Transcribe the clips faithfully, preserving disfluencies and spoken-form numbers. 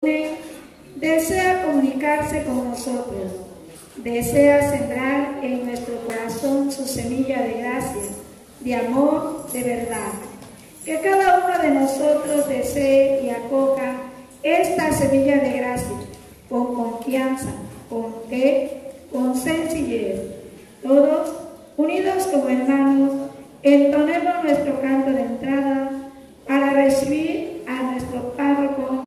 desea comunicarse con nosotros, desea sembrar en nuestro corazón su semilla de gracia, de amor, de verdad. Que cada uno de nosotros desee y acoja esta semilla de gracia con confianza, con fe, con sencillez. Todos, unidos como hermanos, entonemos nuestro canto de entrada para recibir a nuestro párroco.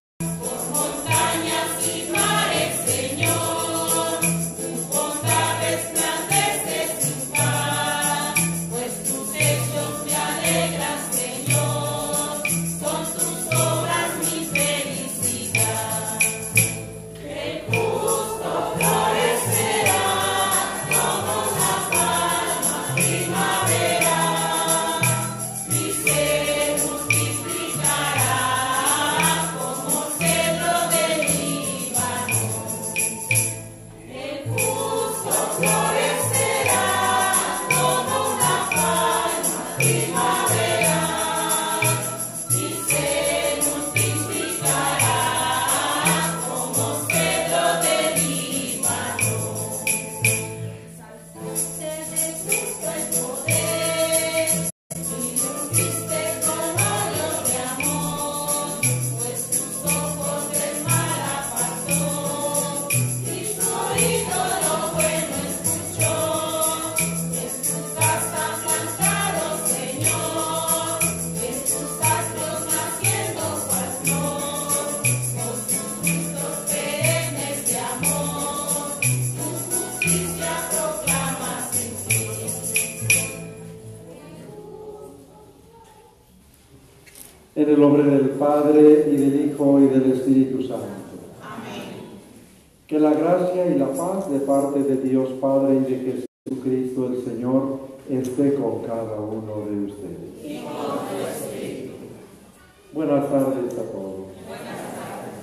En el nombre del Padre, y del Hijo, y del Espíritu Santo. Amén. Que la gracia y la paz de parte de Dios Padre y de Jesucristo el Señor esté con cada uno de ustedes. Y con tu espíritu. Buenas tardes a todos. Buenas tardes.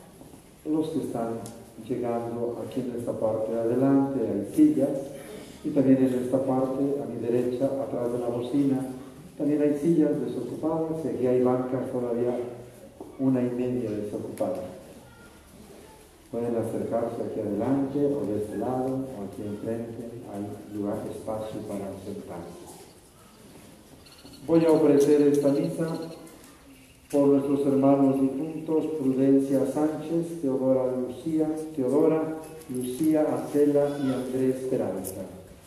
Los que están llegando aquí en esta parte de adelante hay sillas, y también en esta parte, a mi derecha, atrás de la bocina, también hay sillas desocupadas, y aquí hay bancas todavía una y media desocupadas. Pueden acercarse aquí adelante, o de este lado, o aquí enfrente, hay lugar, espacio para sentarse. Voy a ofrecer esta misa por nuestros hermanos difuntos, Prudencia Sánchez, Teodora Lucía, Teodora, Lucía Acela y Andrés Esperanza.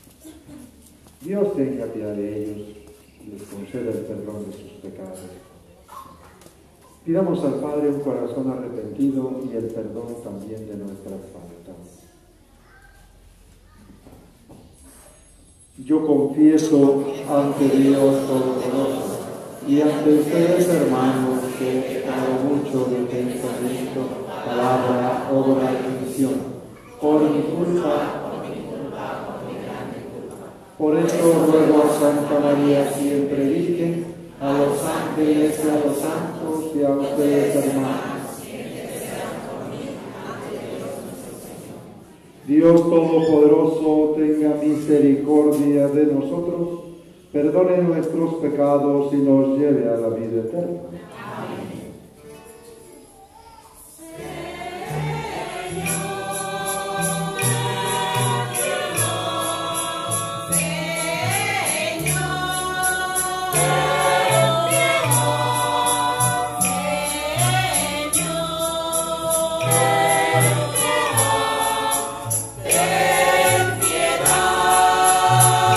Dios tenga piedad de ellos y les conceda el perdón de sus pecados. Pidamos al Padre un corazón arrepentido y el perdón también de nuestras faltas. Yo confieso ante Dios Todopoderoso y ante ustedes, hermanos, que he pecado mucho de pensamiento, palabra, obra y omisión, por mi culpa. Por esto ruego a Santa María, siempre Virgen, a los ángeles y a los santos y a ustedes, hermanos. Dios Todopoderoso, tenga misericordia de nosotros, perdone nuestros pecados y nos lleve a la vida eterna.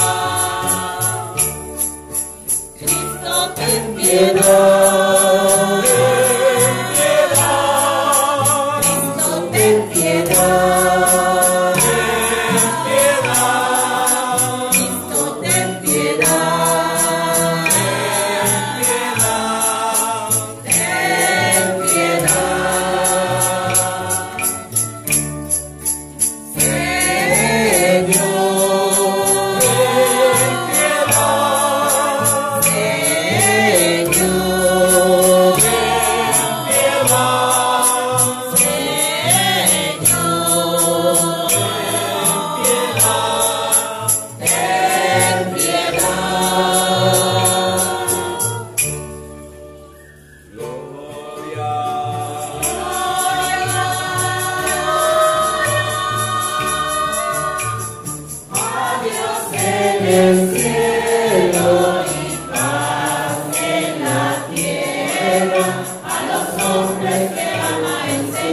Piedad.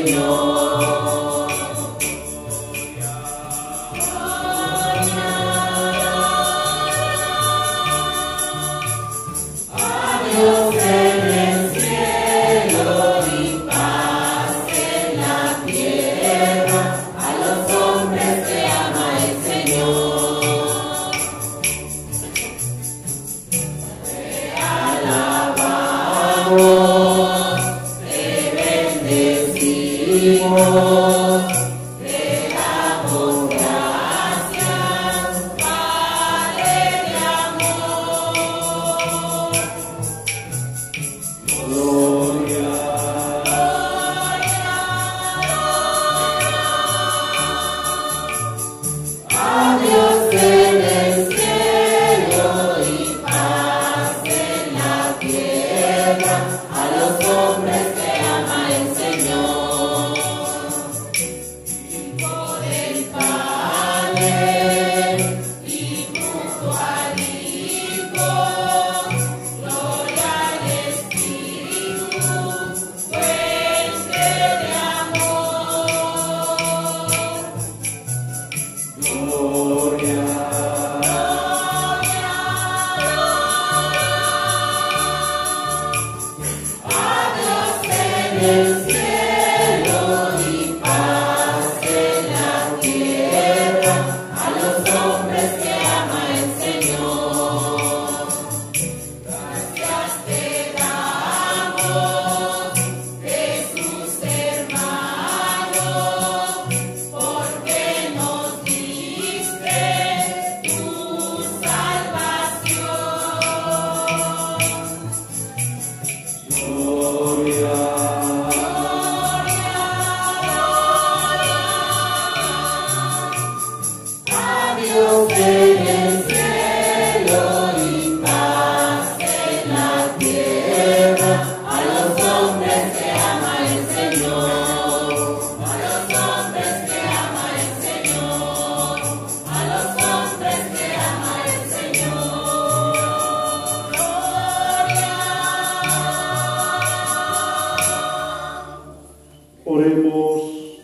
Oremos.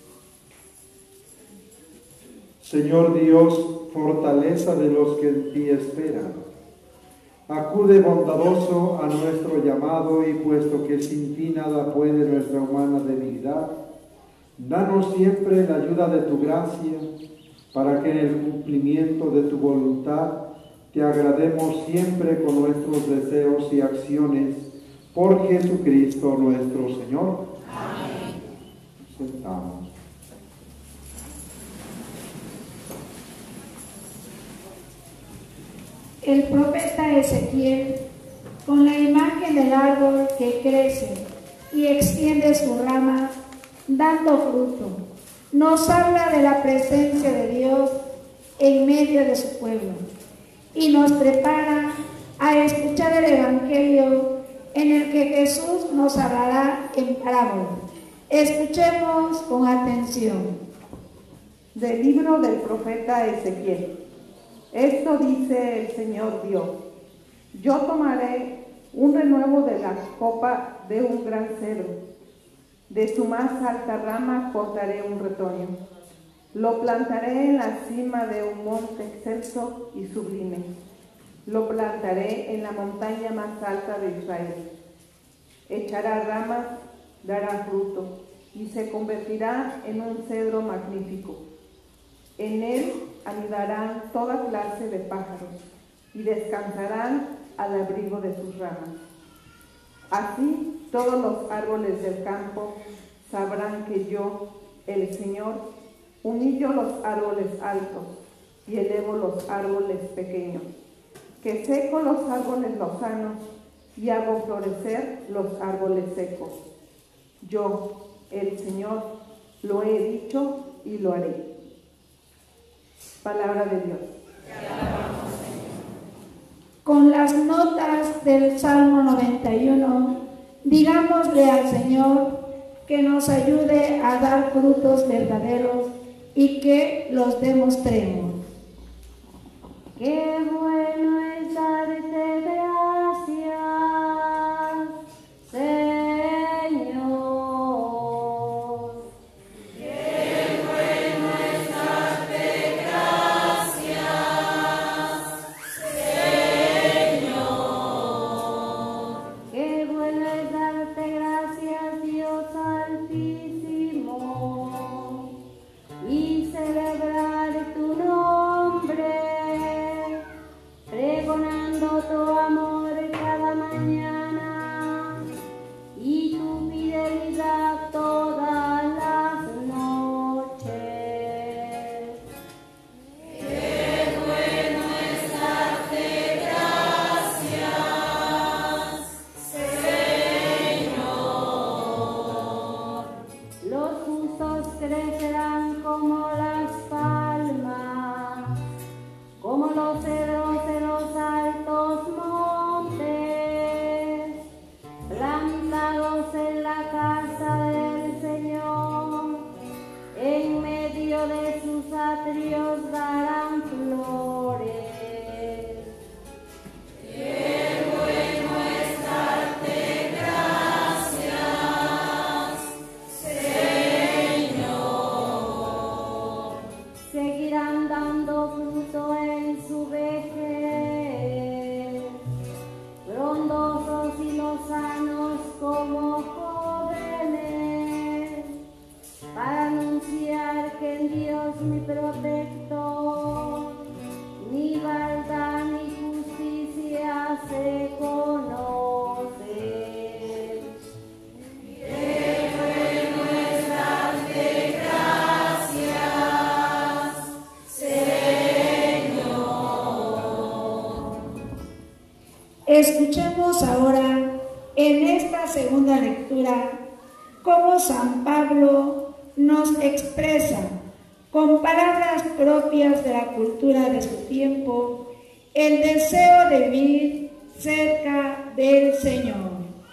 Señor Dios, fortaleza de los que en ti esperan, acude bondadoso a nuestro llamado y puesto que sin ti nada puede nuestra humana debilidad, danos siempre la ayuda de tu gracia para que en el cumplimiento de tu voluntad te agrademos siempre con nuestros deseos y acciones por Jesucristo nuestro Señor. Amén. Sentamos. El profeta Ezequiel, con la imagen del árbol que crece y extiende su rama, dando fruto, nos habla de la presencia de Dios en medio de su pueblo y nos prepara a escuchar el Evangelio en el que Jesús nos hablará en parábola. Escuchemos con atención. Del libro del profeta Ezequiel. Esto dice el Señor Dios: yo tomaré un renuevo de la copa de un gran cedro, de su más alta rama cortaré un retoño, lo plantaré en la cima de un monte excelso y sublime, lo plantaré en la montaña más alta de Israel. Echará ramas, dará fruto, y se convertirá en un cedro magnífico. En él anidarán toda clase de pájaros, y descansarán al abrigo de sus ramas. Así todos los árboles del campo sabrán que yo, el Señor, humillo los árboles altos y elevo los árboles pequeños, que seco los árboles lozanos y hago florecer los árboles secos. Yo, el Señor, lo he dicho y lo haré. Palabra de Dios. Con las notas del Salmo noventa y uno, digámosle al Señor que nos ayude a dar frutos verdaderos y que los demostremos. Qué bueno es darte gracias, Señor. crecerán como las palmas, como los cedros de los altos montes, plantados en la casa del Señor, en medio de sus atrios darán flores. Qué bueno es darte gracias, Señor. Seguirán dando fruto en su vejez, frondosos y lozanos como jóvenes, para anunciar que en Dios mi protector, ni maldad ni justicia se conoce. Qué bueno es darte gracias, Señor. Escuchemos ahora en esta segunda lectura cómo San Pablo nos expresa con palabras propias de la cultura de su tiempo el deseo de vivir cerca del Señor.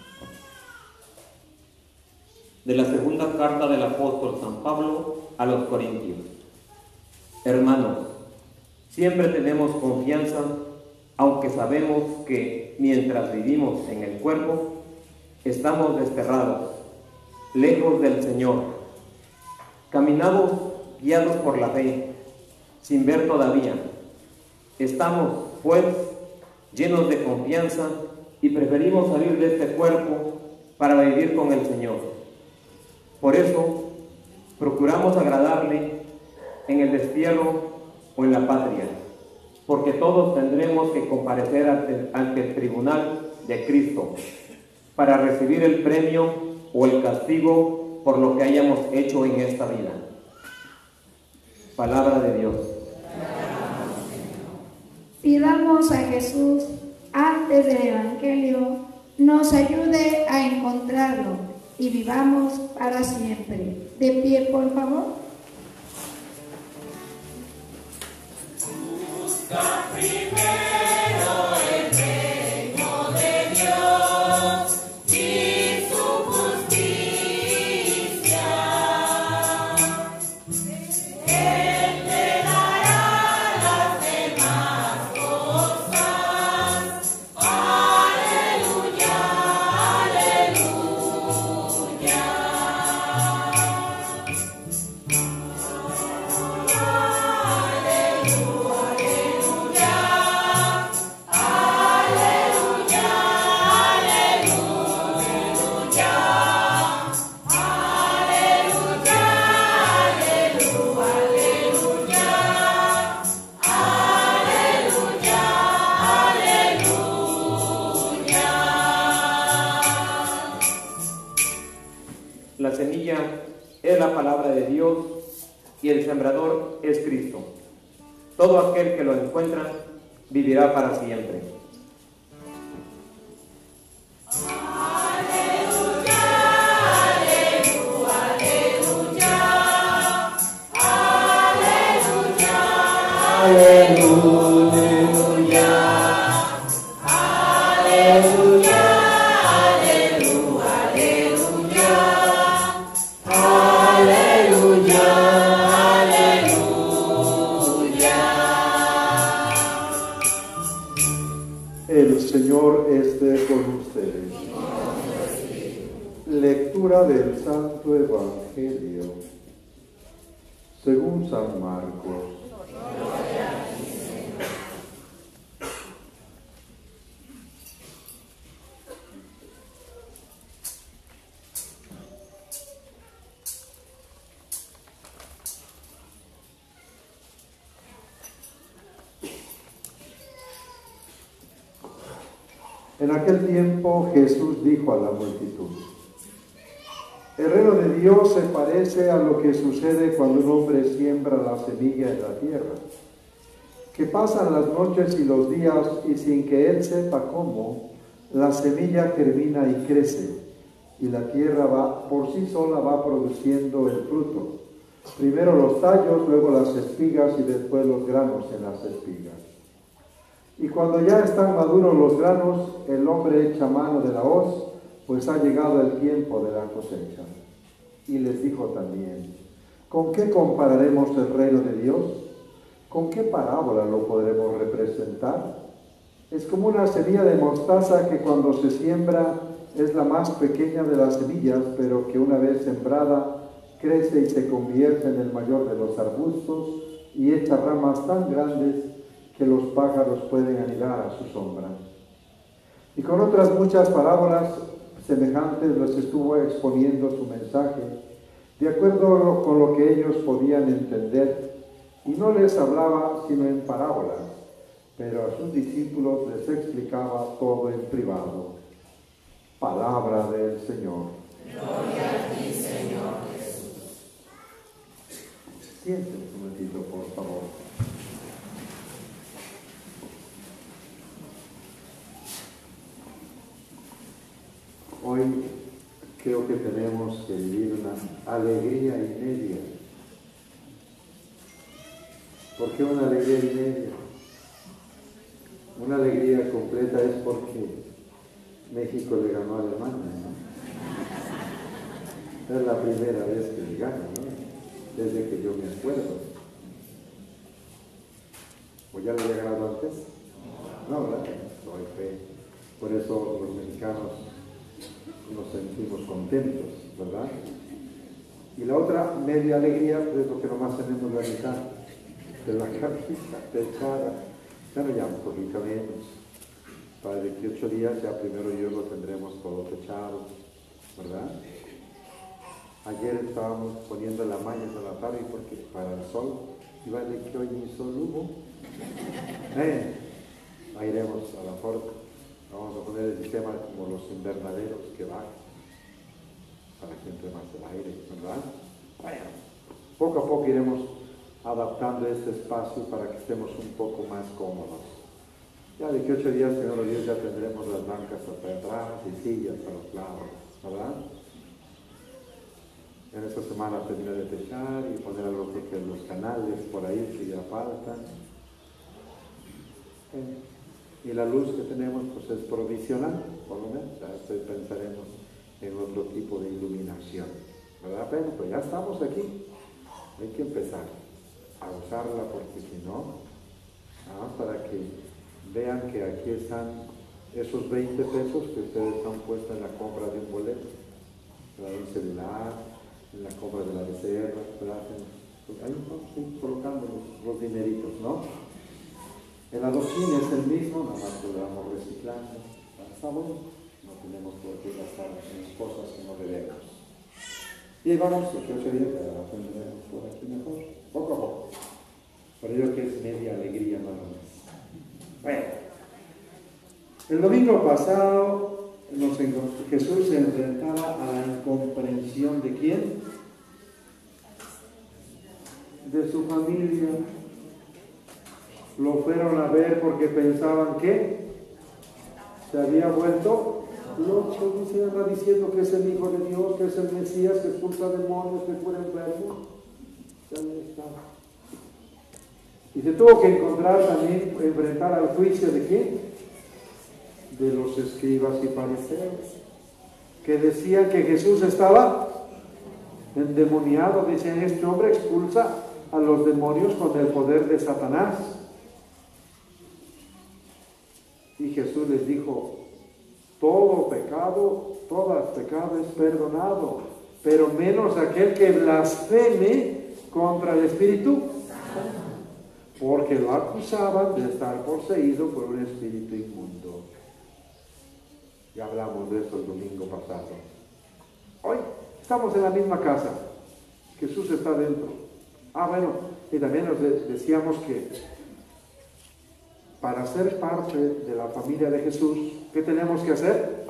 De la segunda carta del apóstol San Pablo a los Corintios. Hermanos, siempre tenemos confianza, aunque sabemos que mientras vivimos en el cuerpo, estamos desterrados, lejos del Señor. Caminamos guiados por la fe, sin ver todavía. Estamos, pues, llenos de confianza y preferimos salir de este cuerpo para vivir con el Señor. Por eso, procuramos agradarle en el destierro o en la patria, porque todos tendremos que comparecer ante, ante el tribunal de Cristo para recibir el premio o el castigo por lo que hayamos hecho en esta vida. Palabra de Dios. Pidamos a Jesús, antes del Evangelio, nos ayude a encontrarlo y vivamos para siempre. De pie, por favor. Busca primero el reino de Dios y su justicia. Él te dará las demás cosas. Aleluya, aleluya. La semilla es la palabra de Dios y el sembrador es Cristo. Todo aquel que lo encuentra vivirá para siempre. El Señor esté con ustedes. Lectura del Santo Evangelio según San Marcos. En aquel tiempo Jesús dijo a la multitud: el reino de Dios se parece a lo que sucede cuando un hombre siembra la semilla en la tierra, que pasan las noches y los días y sin que él sepa cómo, la semilla germina y crece, y la tierra va por sí sola va produciendo el fruto, Primero los tallos, luego las espigas y después los granos en las espigas. Y cuando ya están maduros los granos, el hombre echa mano de la hoz, pues ha llegado el tiempo de la cosecha. Y les dijo también, ¿con qué compararemos el reino de Dios? ¿Con qué parábola lo podremos representar? Es como una semilla de mostaza que cuando se siembra es la más pequeña de las semillas, pero que una vez sembrada crece y se convierte en el mayor de los arbustos y echa ramas tan grandes que los pájaros pueden anidar a su sombra. Y con otras muchas parábolas semejantes les estuvo exponiendo su mensaje, de acuerdo con lo que ellos podían entender, y no les hablaba sino en parábolas, pero a sus discípulos les explicaba todo en privado. Palabra del Señor. Gloria a ti, Señor Jesús. Siéntense un momentito, por favor. Hoy creo que tenemos que vivir una alegría y media. ¿Por qué una alegría y media? Una alegría completa es porque México le ganó a Alemania, ¿no? Es la primera vez que le gana, ¿no? Desde que yo me acuerdo. ¿O ya le había ganado antes? No, ¿verdad? No hay fe. Por eso los mexicanos nos sentimos contentos, ¿verdad? Y la otra media alegría es lo que nomás tenemos la mitad de la cabeza techada. Ya no, ya un poquito menos. Para veintiocho días ya primero Dios lo tendremos todo techado, ¿verdad? Ayer estábamos poniendo la malla de la tarde porque para el sol, y vale que hoy ni sol hubo. Eh, ahí iremos a la forma. Vamos a poner el sistema como los invernaderos que bajan para que entre más el aire, ¿verdad? Bueno, poco a poco iremos adaptando este espacio para que estemos un poco más cómodos. Ya de que ocho días, Señor Dios, ya tendremos las bancas hasta atrás y sillas a los lados, ¿verdad? En esta semana terminé de techar y poner algo que los canales por ahí que ya faltan. Eh. Y la luz que tenemos pues es provisional, por lo menos, ya pensaremos en otro tipo de iluminación, ¿verdad? Pero pues ya estamos aquí, hay que empezar a usarla porque si no, nada más para que vean que aquí están esos veinte pesos que ustedes han puesto en la compra de un boleto, ¿verdad? Un celular, en la compra de la reserva, ¿verdad? Ahí estamos colocando los, los dineritos, ¿no? El adoquín es el mismo, nada más que lo vamos reciclando. Está bueno, no tenemos por qué gastar en cosas que no debemos. Y vamos, que ocho días ya la tendremos por aquí mejor, poco a poco. Por ello que es media alegría nada más. Bueno, el domingo pasado nos Jesús se enfrentaba a la incomprensión de quién? De su familia. Lo fueron a ver porque pensaban que se había vuelto loco, dice, anda diciendo que es el Hijo de Dios, que es el Mesías, que expulsa demonios, que cura enfermos. Ya está. Y se tuvo que encontrar también, enfrentar al juicio de quién? De los escribas y fariseos, que decían que Jesús estaba endemoniado. Decían, este hombre expulsa a los demonios con el poder de Satanás. Y Jesús les dijo, todo pecado, todo pecado es perdonado, pero menos aquel que blasfeme contra el Espíritu Santo, porque lo acusaban de estar poseído por un espíritu inmundo. Ya hablamos de eso el domingo pasado. Hoy estamos en la misma casa, Jesús está dentro. Ah, bueno, y también nos decíamos que para ser parte de la familia de Jesús, ¿qué tenemos que hacer?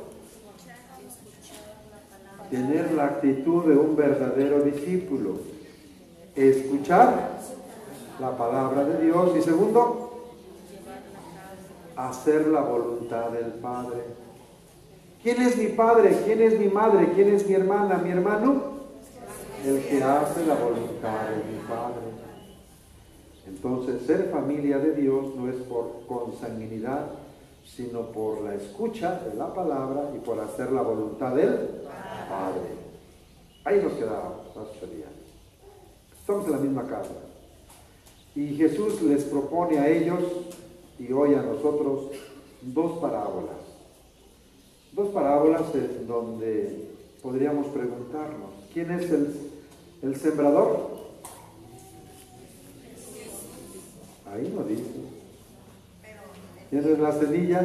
Tener la actitud de un verdadero discípulo. Escuchar la palabra de Dios. Y segundo, hacer la voluntad del Padre. ¿Quién es mi padre? ¿Quién es mi madre? ¿Quién es mi hermana? ¿Mi hermano? el que hace la voluntad de mi Padre. Entonces, ser familia de Dios no es por consanguinidad, sino por la escucha de la palabra y por hacer la voluntad del Padre. Ahí nos quedamos, Pastor Díaz. Estamos en la misma casa. Y Jesús les propone a ellos y hoy a nosotros dos parábolas. Dos parábolas en donde podríamos preguntarnos, ¿quién es el, el sembrador? Ahí no dice. ¿Quién es la semilla?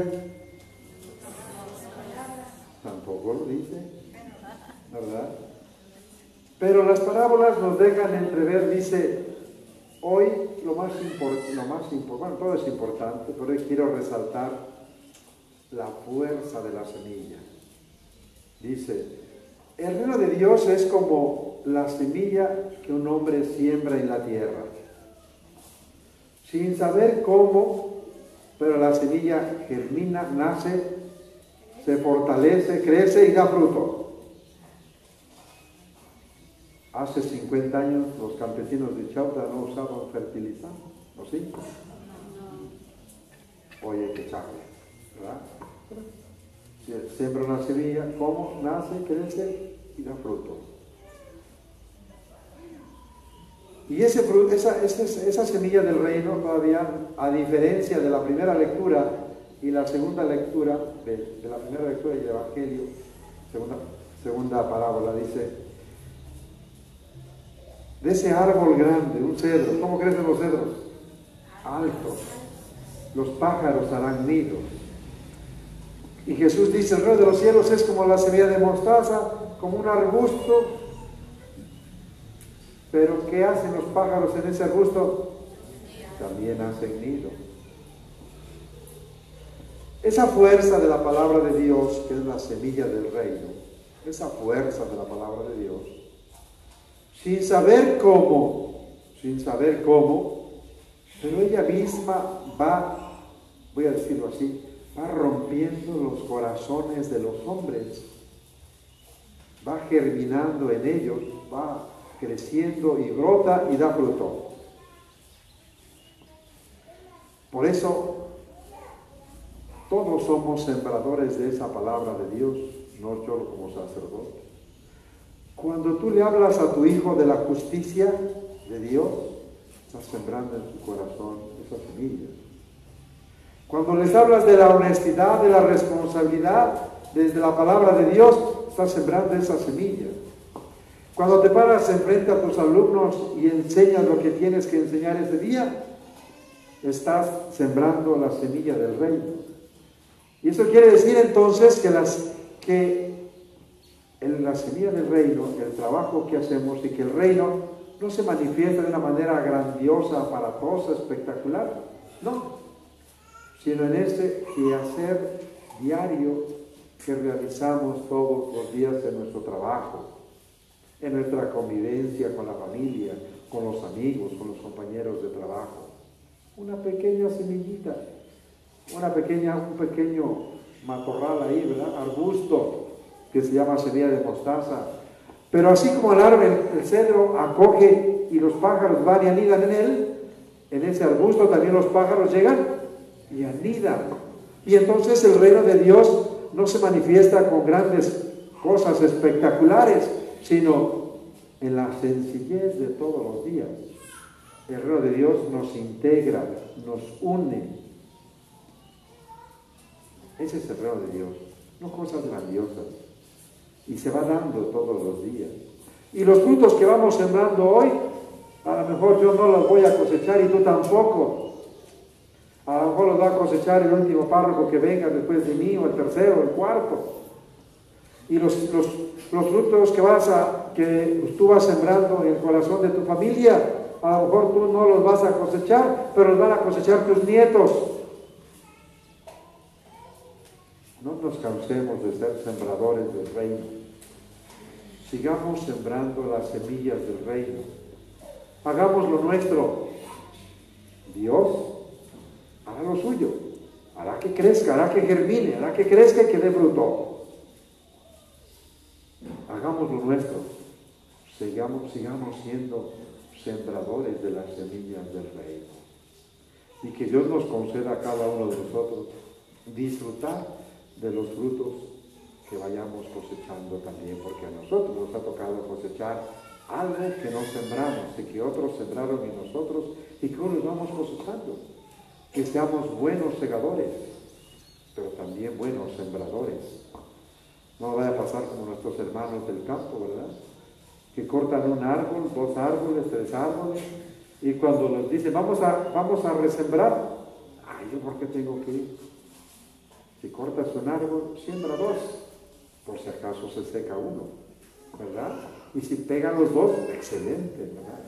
Tampoco lo dice, ¿verdad? Pero las parábolas nos dejan entrever, dice, hoy lo más importante, lo más importante, bueno, todo es importante, pero hoy quiero resaltar la fuerza de la semilla. Dice, el reino de Dios es como la semilla que un hombre siembra en la tierra, sin saber cómo, pero la semilla germina, nace, se fortalece, crece y da fruto. Hace cincuenta años los campesinos de Chauta no usaban fertilizante, ¿o sí? Hoy hay que echarle, ¿verdad? Siembra una semilla, ¿cómo? Nace, crece y da fruto. Y ese, esa, esa, esa semilla del reino todavía, a diferencia de la primera lectura y la segunda lectura, de, de la primera lectura del Evangelio, segunda, segunda parábola, dice, de ese árbol grande, un cedro, ¿cómo crecen los cedros? Altos. Los pájaros harán nidos. Y Jesús dice, el reino de los cielos es como la semilla de mostaza, como un arbusto. Pero ¿qué hacen los pájaros en ese arbusto? También hacen nido. Esa fuerza de la palabra de Dios, que es la semilla del reino, esa fuerza de la palabra de Dios, sin saber cómo, sin saber cómo, pero ella misma va, voy a decirlo así, va rompiendo los corazones de los hombres, va germinando en ellos, va creciendo y brota y da fruto. Por eso, todos somos sembradores de esa palabra de Dios, no yo como sacerdote. Cuando tú le hablas a tu hijo de la justicia de Dios, estás sembrando en su corazón esa semilla. Cuando les hablas de la honestidad, de la responsabilidad, desde la palabra de Dios, estás sembrando esa semilla. Cuando te paras enfrente a tus alumnos y enseñas lo que tienes que enseñar ese día, estás sembrando la semilla del reino. Y eso quiere decir entonces que, las, que en la semilla del reino, el trabajo que hacemos y que el reino no se manifiesta de una manera grandiosa, aparatosa, espectacular, no, sino en ese quehacer diario que realizamos todos los días en nuestro trabajo, en nuestra convivencia con la familia, con los amigos, con los compañeros de trabajo. Una pequeña semillita, una pequeña, un pequeño matorral ahí, ¿verdad? Arbusto, que se llama semilla de mostaza. Pero así como el árbol, el cedro acoge y los pájaros van y anidan en él, en ese arbusto también los pájaros llegan y anidan. Y entonces el reino de Dios no se manifiesta con grandes cosas espectaculares, sino en la sencillez de todos los días. El reino de Dios nos integra, nos une. Ese es el reino de Dios, no cosas grandiosas. Y se va dando todos los días. Y los frutos que vamos sembrando hoy, a lo mejor yo no los voy a cosechar y tú tampoco. A lo mejor los va a cosechar el último párroco que venga después de mí, o el tercero, o el cuarto. Y los, los, los frutos que, vas a, que tú vas sembrando en el corazón de tu familia, a lo mejor tú no los vas a cosechar, pero los van a cosechar tus nietos. No nos cansemos de ser sembradores del reino. Sigamos sembrando las semillas del reino. Hagamos lo nuestro. Dios hará lo suyo. Hará que crezca, hará que germine, hará que crezca y que dé fruto. Hagamos lo nuestro. sigamos, sigamos siendo sembradores de las semillas del reino. Y que Dios nos conceda a cada uno de nosotros disfrutar de los frutos que vayamos cosechando también, porque a nosotros nos ha tocado cosechar algo que no sembramos y que otros sembraron en nosotros y que hoy los vamos cosechando. Que seamos buenos segadores, pero también buenos sembradores. No vaya a pasar como nuestros hermanos del campo, ¿verdad? Que cortan un árbol, dos árboles, tres árboles, y cuando les dicen, vamos a, vamos a resembrar, ay, ¿yo por qué tengo que ir? Si cortas un árbol, siembra dos, por si acaso se seca uno, ¿verdad? Y si pegan los dos, excelente, ¿verdad?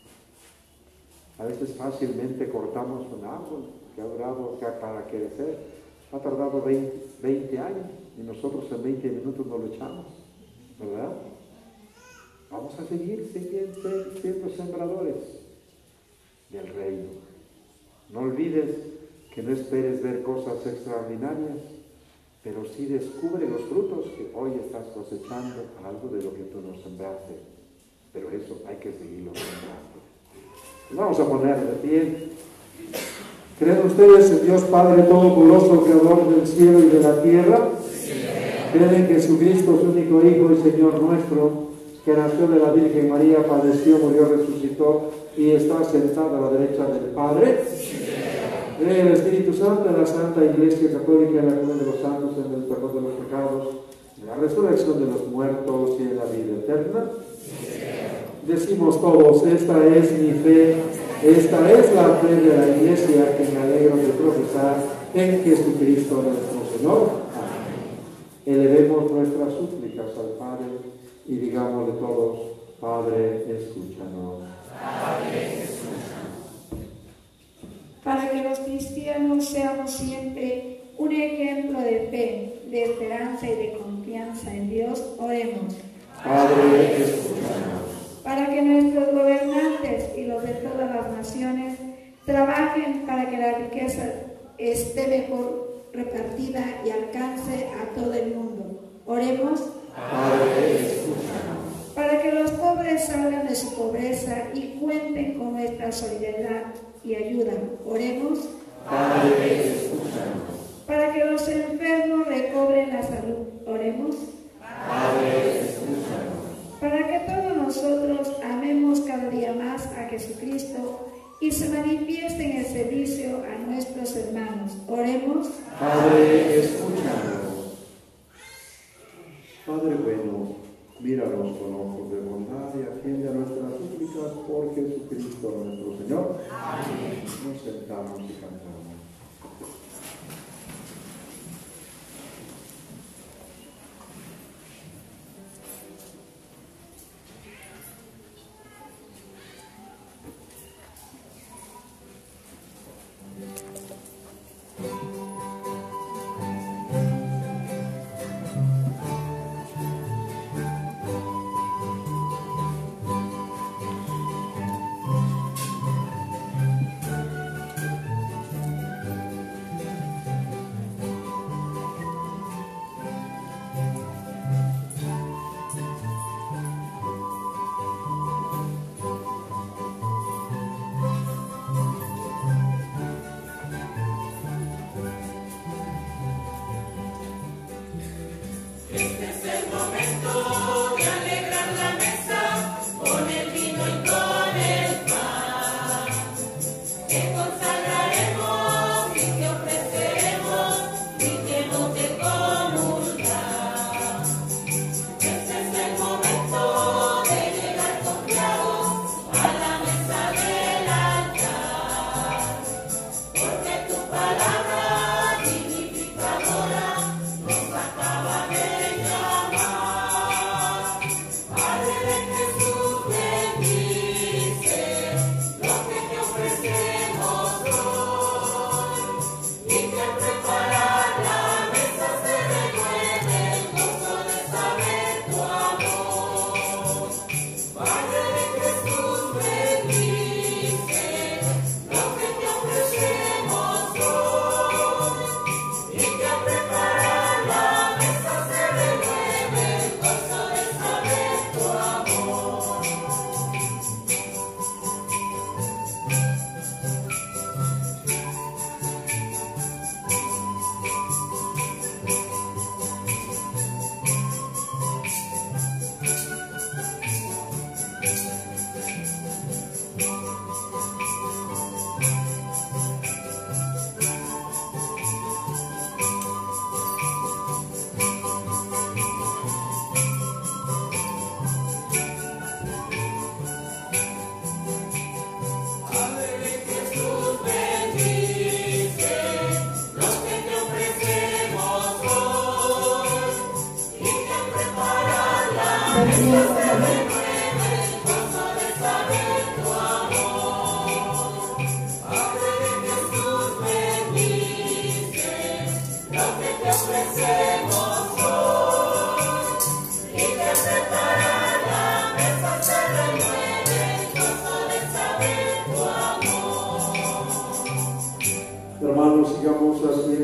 A veces fácilmente cortamos un árbol que ha durado que para crecer, ha tardado veinte, veinte años, y nosotros en veinte minutos no lo echamos, ¿verdad? Vamos a seguir siendo, siendo sembradores del reino. No olvides que no esperes ver cosas extraordinarias, pero sí descubre los frutos que hoy estás cosechando, algo de lo que tú no sembraste. Pero eso hay que seguirlo sembrando. Vamos a poner de pie. ¿Creen ustedes en Dios Padre Todopoderoso, Creador del cielo y de la tierra? ¿Creen en Jesucristo, su único Hijo y Señor nuestro, que nació de la Virgen María, padeció, murió, resucitó y está sentado a la derecha del Padre? ¿Creen en el Espíritu Santo, en la Santa Iglesia Católica, en la comunión de los santos, en el perdón de los pecados, en la resurrección de los muertos y en la vida eterna? Decimos todos, esta es mi fe, esta es la fe de la Iglesia que me alegro de profesar en Jesucristo nuestro Señor. Amén. Elevemos nuestras súplicas al Padre y digámosle todos, Padre, escúchanos. Padre, escúchanos. Para que los cristianos seamos siempre un ejemplo de fe, de esperanza y de confianza en Dios, oremos. Padre, escúchanos. Para que nuestros gobernantes y los de todas las naciones trabajen para que la riqueza esté mejor repartida y alcance a todo el mundo. Oremos. Padre, escúchanos. Para que los pobres salgan de su pobreza y cuenten con nuestra solidaridad y ayuda. Oremos. Padre, escúchanos. Para que los enfermos recobren la salud. Oremos. Padre, escúchanos. Para que todos nosotros amemos cada día más a Jesucristo y se manifieste en el servicio a nuestros hermanos. Oremos. Padre, escúchanos. Padre bueno, míranos con ojos de bondad y atiende a nuestras súplicas por Jesucristo nuestro Señor. Amén. Nos sentamos y cantamos.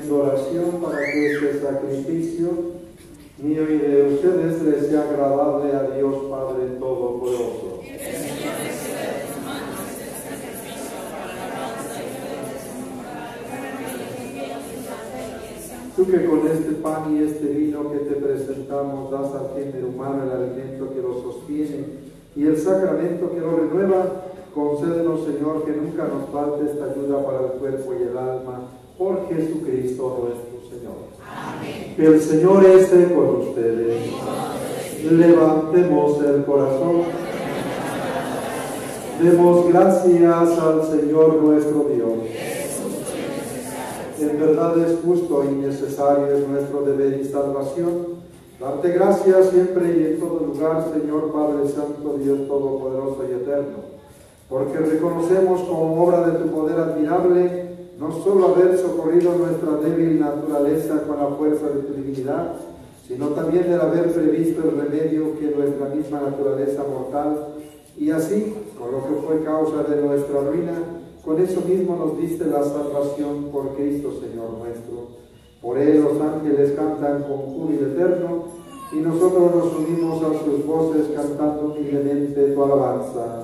haciendo oración para que este sacrificio mío y de ustedes les sea agradable a Dios Padre Todopoderoso. Tú que con este pan y este vino que te presentamos das al género humano el alimento que lo sostiene y el sacramento que lo renueva, concédenos, Señor, que nunca nos falte esta ayuda para el cuerpo y el alma, por Jesucristo nuestro Señor. Amén. Que el Señor esté con ustedes. Levantemos el corazón. Demos gracias al Señor nuestro Dios. En verdad es justo y necesario, es nuestro deber y salvación, darte gracias siempre y en todo lugar, Señor Padre Santo, Dios Todopoderoso y Eterno, porque reconocemos como obra de tu poder admirable no solo haber socorrido nuestra débil naturaleza con la fuerza de tu divinidad, sino también el haber previsto el remedio que nuestra misma naturaleza mortal, y así, con lo que fue causa de nuestra ruina, con eso mismo nos diste la salvación por Cristo, Señor nuestro. Por él los ángeles cantan con júbilo eterno, y nosotros nos unimos a sus voces cantando humildemente tu alabanza.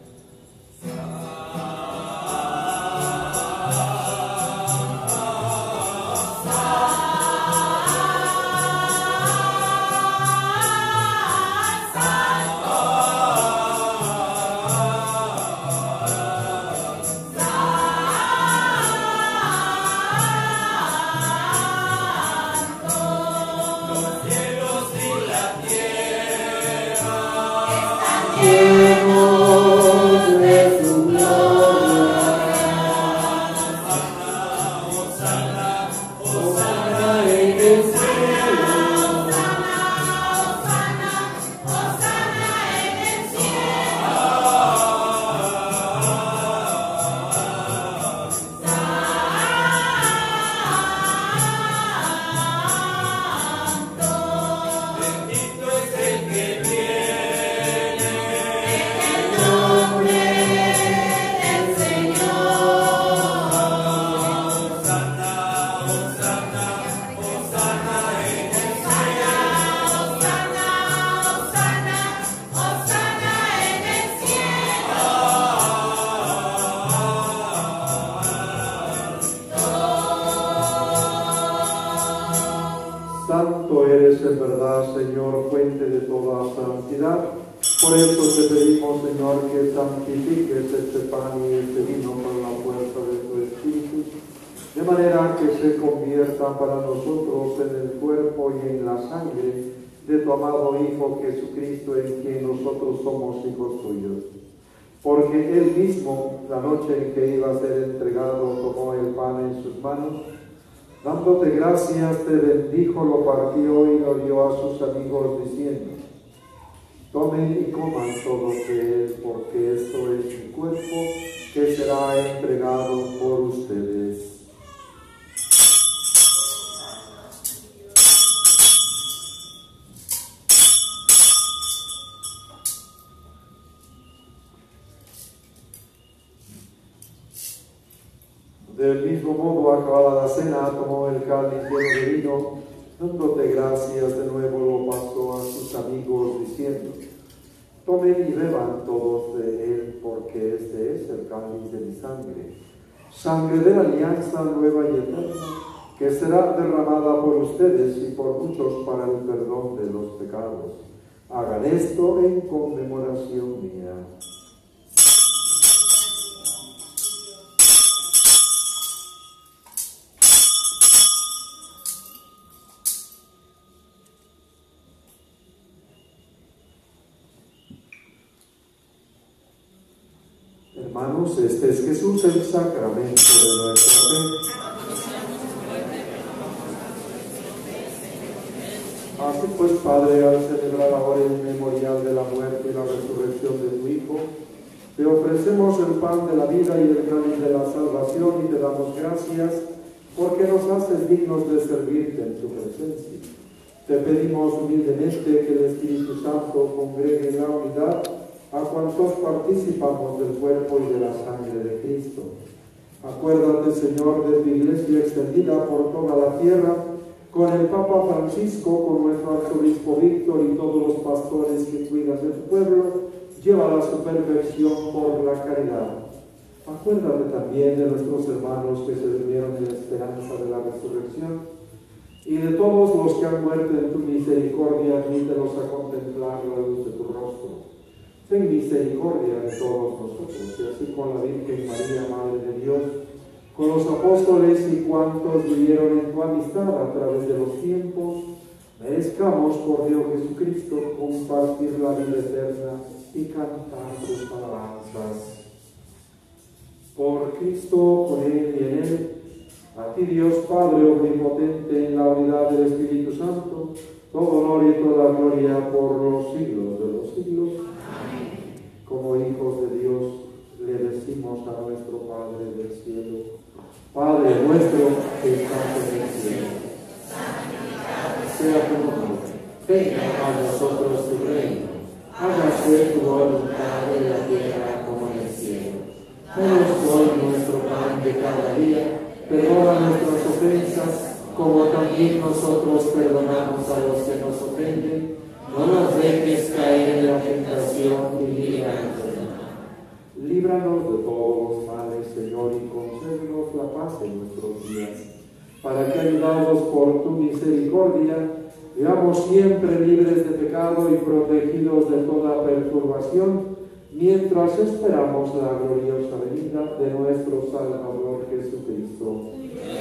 Santo eres en verdad, Señor, fuente de toda santidad. Por eso te pedimos, Señor, que santifiques este pan y este vino con la fuerza de tu Espíritu, de manera que se conviertan para nosotros en el cuerpo y en la sangre de tu amado Hijo Jesucristo, en quien nosotros somos hijos tuyos. Porque él mismo, la noche en que iba a ser entregado, tomó el pan en sus manos, dándote gracias, te bendijo, lo partió y lo dio a sus amigos, diciendo: tomen y coman todos de él, porque esto es mi cuerpo, que será entregado por ustedes. Del mismo modo, acabada la cena, tomó el cáliz lleno de vino, dándote gracias, de nuevo lo pasó a sus amigos, diciendo: tomen y beban todos de él, porque este es el cáliz de mi sangre, sangre de la alianza nueva y eterna, que será derramada por ustedes y por muchos para el perdón de los pecados. Hagan esto en conmemoración mía. Hermanos, este es Jesús, el sacramento de nuestra fe. Así pues, Padre, al celebrar ahora el memorial de la muerte y la resurrección de tu Hijo, te ofrecemos el pan de la vida y el cáliz de la salvación, y te damos gracias porque nos haces dignos de servirte en tu presencia. Te pedimos humildemente que el Espíritu Santo congregue en la unidad a cuantos participamos del cuerpo y de la sangre de Cristo. Acuérdate, Señor, de tu iglesia extendida por toda la tierra, con el Papa Francisco, con nuestro arzobispo Víctor y todos los pastores que cuidan de tu pueblo, llévala a su perfección por la caridad. Acuérdate también de nuestros hermanos que se durmieron en la esperanza de la resurrección, y de todos los que han muerto en tu misericordia, admítelos a contemplar la luz de tu rostro. Ten misericordia de todos nosotros, y así con la Virgen María, Madre de Dios, con los apóstoles y cuantos vivieron en tu amistad a través de los tiempos, merezcamos por Dios Jesucristo compartir la vida eterna y cantar tus alabanzas. Por Cristo, con Él y en Él, a ti Dios Padre omnipotente, en la unidad del Espíritu Santo, todo honor y toda gloria por los siglos de los siglos. Amén. Como hijos de Dios, le decimos a nuestro Padre del cielo: Padre nuestro que estás en el cielo, santificado sea tu nombre, venga a nosotros tu reino, hágase tu voluntad en la tierra como en el cielo. Danos hoy nuestro pan de cada día, perdona nuestras ofensas, como también nosotros perdonamos a los que nos ofenden. No nos dejes caer en la tentación y líbranos del mal. Líbranos de todos los males, Señor, y concédenos la paz en nuestros días, para que, ayudados por tu misericordia, vivamos siempre libres de pecado y protegidos de toda perturbación, mientras esperamos la gloriosa venida de nuestro Salvador Jesucristo.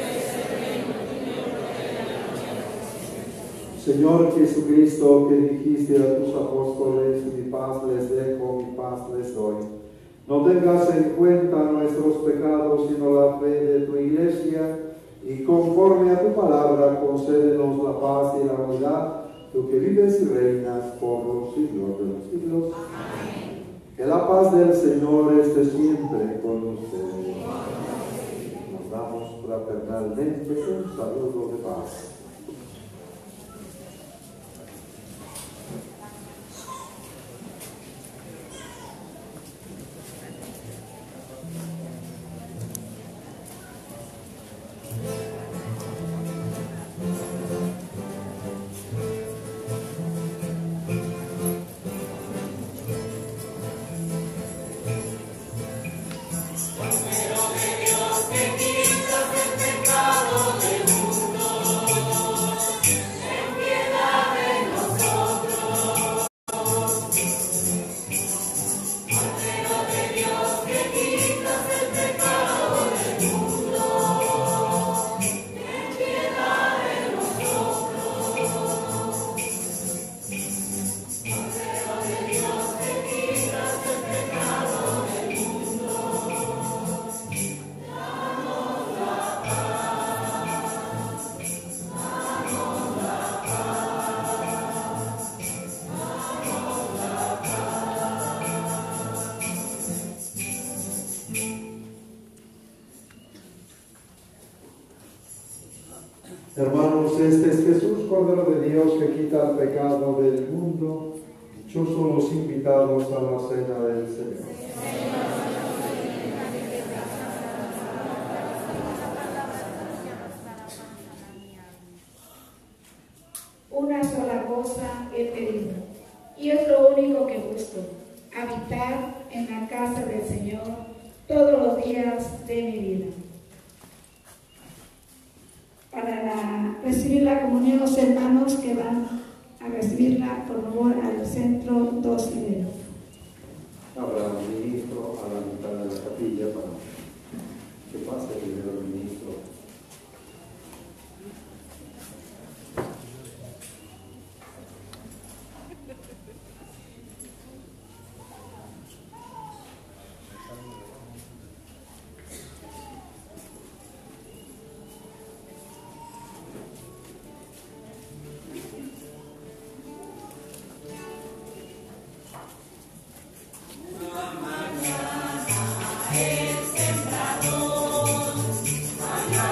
Señor Jesucristo, que dijiste a tus apóstoles: mi paz les dejo, mi paz les doy. No tengas en cuenta nuestros pecados, sino la fe de tu iglesia, y conforme a tu palabra, concédenos la paz y la unidad, tú que vives y reinas por los siglos de los siglos. Amén. Que la paz del Señor esté siempre con ustedes. Nos damos fraternalmente un saludo de paz. Hermanos, este es Jesús, Cordero de Dios, que quita el pecado del mundo. Dichosos los invitados a la cena del Señor. Una sola cosa he pedido, y es lo único que busco: habitar en la casa del Señor todos los días de mi vida. Para la, recibir la comunión, los hermanos que van a recibirla, por favor, al centro dos y medio. Habrá un ministro a la mitad de la capilla para que pase primero el ministro. El sembrador,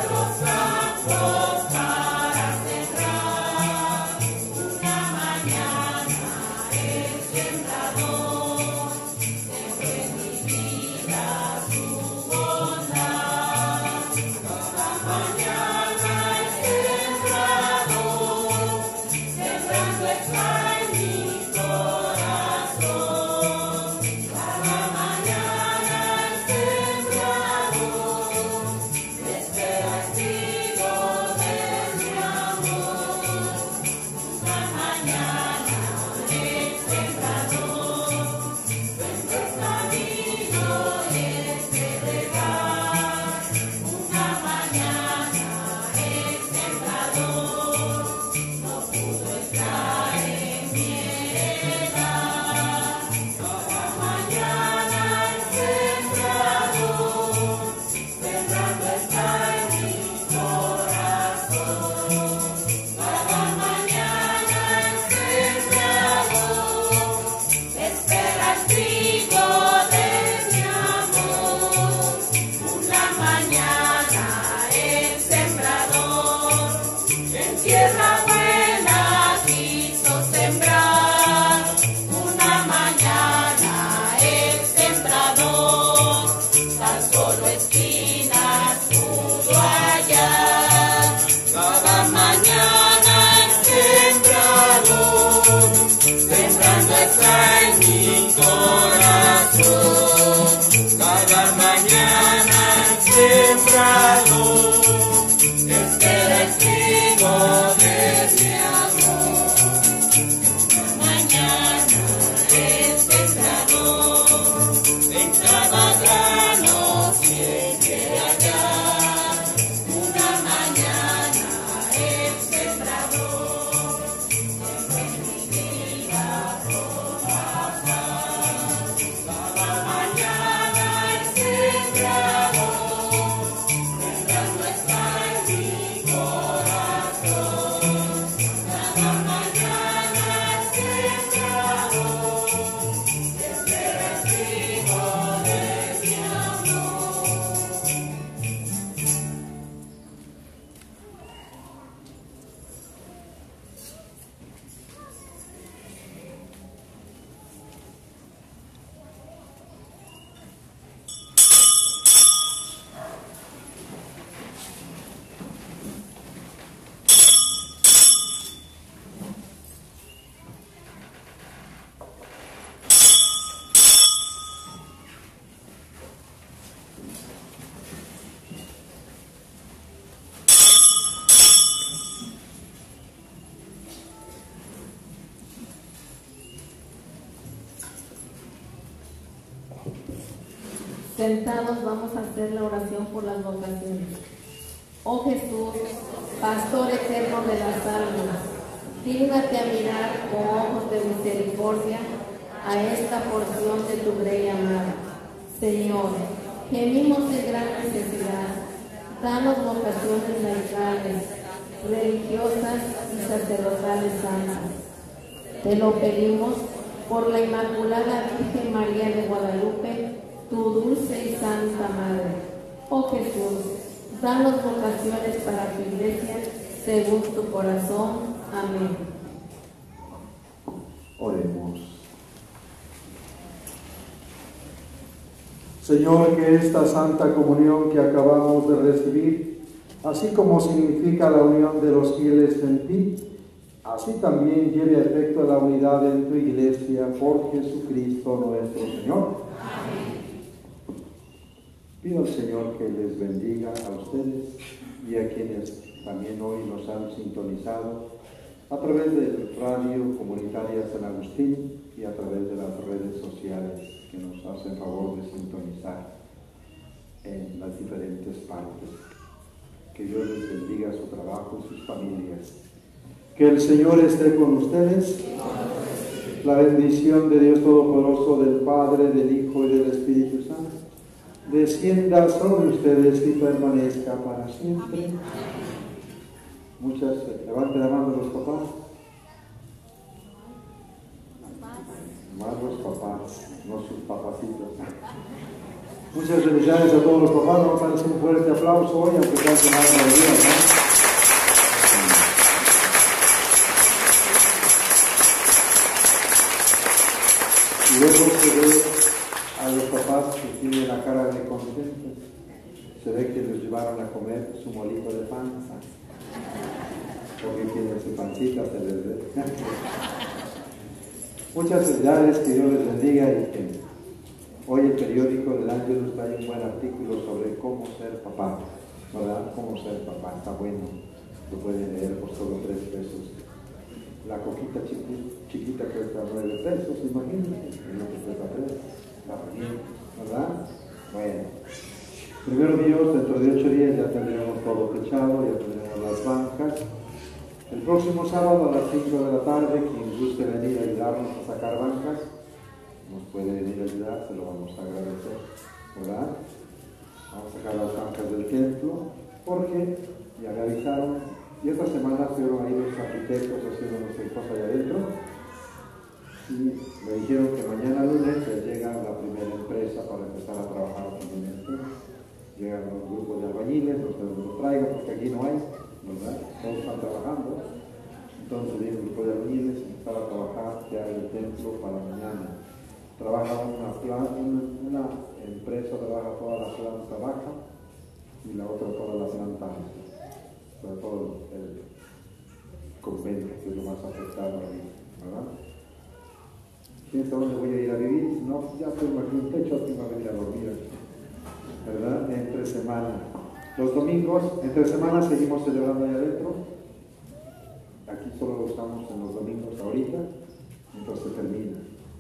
Sentados vamos a hacer la oración por las vocaciones. Oh Jesús, Pastor eterno de las almas, dígnate a mirar con ojos de misericordia a esta porción de tu grey amada. Señor, gemimos en gran necesidad. Danos vocaciones laicales, religiosas y sacerdotales santas. Te lo pedimos por la Inmaculada Virgen María de Guadalupe, tu dulce y santa Madre. Oh Jesús, danos vocaciones para tu iglesia según tu corazón. Amén. Oremos. Señor, que esta santa comunión que acabamos de recibir, así como significa la unión de los fieles en ti, así también lleve a efecto la unidad en tu iglesia por Jesucristo nuestro Señor. Amén. Pido al Señor que les bendiga a ustedes y a quienes también hoy nos han sintonizado a través de Radio Comunitaria San Agustín y a través de las redes sociales que nos hacen favor de sintonizar en las diferentes partes. Que Dios les bendiga su trabajo y sus familias. Que el Señor esté con ustedes. La bendición de Dios Todopoderoso, del Padre, del Hijo y del Espíritu Santo, descienda sobre ustedes y permanezca para siempre. Amén. Muchas, levanten la mano los papás. Más los papás, no sus papacitos. Muchas felicidades a todos los papás. Vamos a darles un fuerte aplauso hoy, aunque sea que más de día, ¿no? Y luego se ve a los papás que tienen la cara de contentos. Se ve que les llevaron a comer su molito de panza. Porque tienen su pancita, se les ve. Muchas felicidades, que Dios les bendiga y que hoy el periódico del Ángel nos trae un buen artículo sobre cómo ser papá, ¿verdad? Cómo ser papá, está bueno, lo pueden leer por solo tres pesos. La coquita chiquita, chiquita cuesta nueve pesos, imagínense, y lo que cuesta tres, está bien, ¿verdad? Bueno, primero Dios, dentro de ocho días ya tendremos todo techado, ya tendremos las bancas. El próximo sábado a las cinco de la tarde, quien guste venir a ayudarnos a sacar bancas, nos puede venir a ayudar, se lo vamos a agradecer, ¿verdad? Vamos a sacar las bancas del templo, porque ya me avisaron, y esta semana fueron ahí los arquitectos haciendo no sé cosa allá adentro, y me dijeron que mañana lunes ya llega la primera empresa para empezar a trabajar también en el templo. Llegan los grupos de albañiles, los que los traigan, porque aquí no hay, ¿verdad? Todos están trabajando. Entonces viene el grupo de albañiles y empezar a trabajar ya en el templo para mañana. Trabaja una, planta, una, una empresa, trabaja toda la planta baja y la otra toda la planta alta. Sobre todo el convento, que es lo más afectado ahí, ¿verdad? ¿Quién sabe dónde voy a ir a vivir? No, ya tengo aquí un techo, aquí me voy a venir a dormir aquí, ¿verdad? Entre semana. Los domingos, entre semana seguimos celebrando allá adentro. Aquí solo estamos en los domingos ahorita, entonces termina.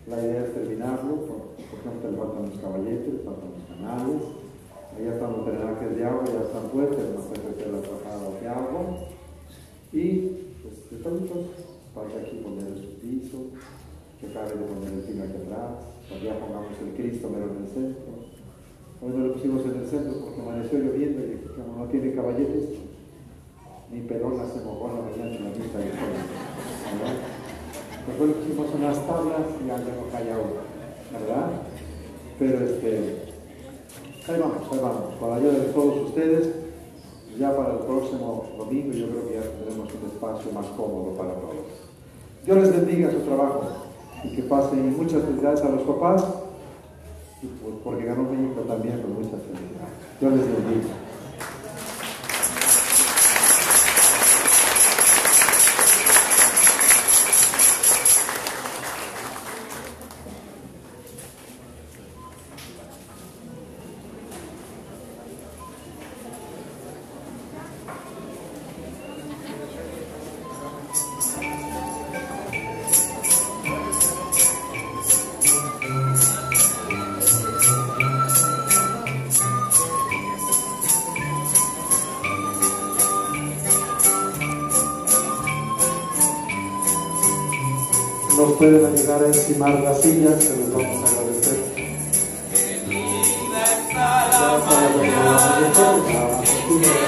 La idea es terminarlo, por, por ejemplo, le faltan los caballetes, le faltan los canales, allá están los drenajes de agua, ya están puestos, no se hacer las bajadas de agua. Y pues, de todos, falta aquí poner su piso, que acabe de poner el pino aquí atrás, allá pongamos el Cristo mero en el centro. Hoy no lo pusimos en el centro porque amaneció lloviendo y como no tiene caballetes, ni pelona se mojó en la mañana en la misa y todo. Después pusimos unas tablas y ya no cae agua, ¿verdad? Pero este, ahí vamos, ahí vamos, con la ayuda de todos ustedes, ya para el próximo domingo yo creo que ya tendremos un espacio más cómodo para todos. Dios les bendiga su trabajo y que pasen muchas felicidades a los papás, y porque ganó México también con muchas felicidades. Dios les bendiga. Nos pueden ayudar a encimar las sillas, se les vamos a agradecer. Ya para